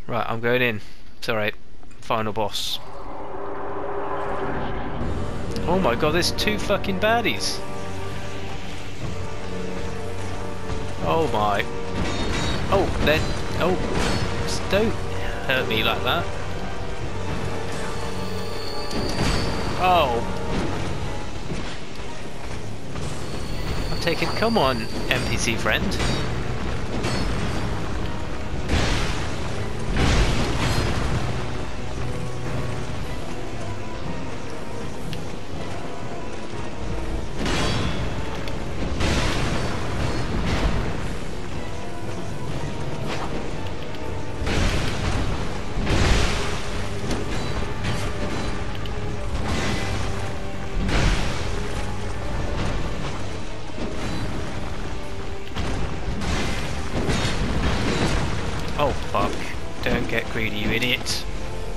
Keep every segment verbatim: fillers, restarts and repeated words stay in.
Right, I'm going in. It's alright. Final boss. Oh my god, there's two fucking baddies. Oh my. Oh, then. Oh. Just don't hurt me like that. Oh. I'm taking. Come on, N P C friend. Oh fuck. Don't get greedy, you idiot.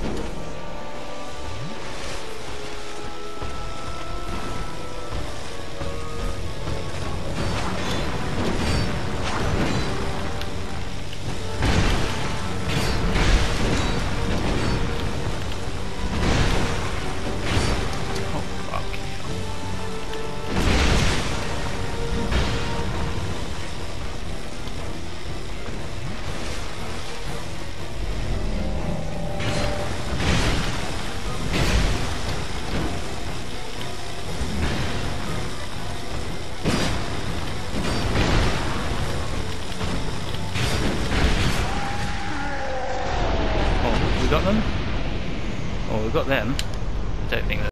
Oh fuck. Oh, we got them? Oh, we got them. I don't think that